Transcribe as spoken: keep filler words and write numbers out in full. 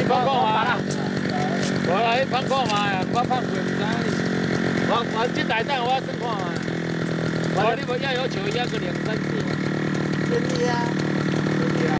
你放看嘛，我来放看嘛，我放过唔知你。我我这台灯我算看嘛，我你无要要求一个两三次。 真的啊。